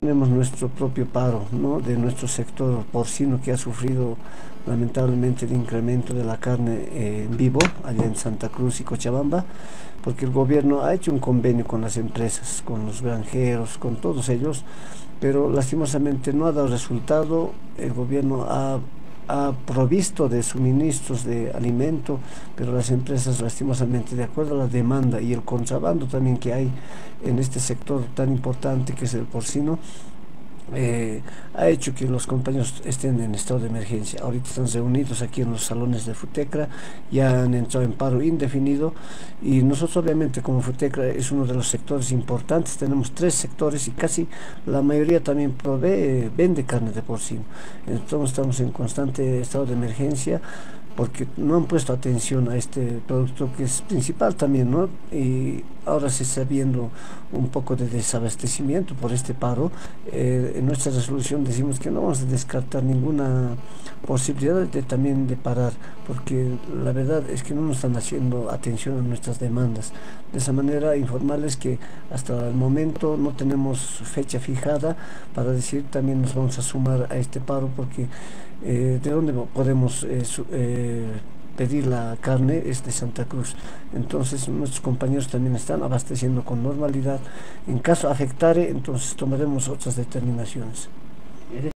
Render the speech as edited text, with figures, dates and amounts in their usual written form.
tenemos nuestro propio paro, ¿no?, de nuestro sector porcino, que ha sufrido lamentablemente el incremento de la carne en vivo allá en Santa Cruz y Cochabamba, porque el gobierno ha hecho un convenio con las empresas, con los granjeros, con todos ellos, pero lastimosamente no ha dado resultado. El gobierno ha provisto de suministros de alimento, pero las empresas, lastimosamente, de acuerdo a la demanda y el contrabando también que hay en este sector tan importante que es el porcino, ha hecho que los compañeros estén en estado de emergencia. Ahorita están reunidos aquí en los salones de Futecra, ya han entrado en paro indefinido, y nosotros obviamente como Futecra es uno de los sectores importantes, tenemos 3 sectores y casi la mayoría también vende carne de porcino. Entonces estamos en constante estado de emergencia porque no han puesto atención a este producto que es principal también, ¿no? Y ahora se está viendo un poco de desabastecimiento por este paro. En nuestra resolución decimos que no vamos a descartar ninguna posibilidad también de parar, porque la verdad es que no nos están haciendo atención a nuestras demandas. De esa manera, informarles que hasta el momento no tenemos fecha fijada para decir también nos vamos a sumar a este paro, porque de dónde podemos pedir la carne es de Santa Cruz. Entonces nuestros compañeros también están abasteciendo con normalidad. En caso afectare, entonces tomaremos otras determinaciones.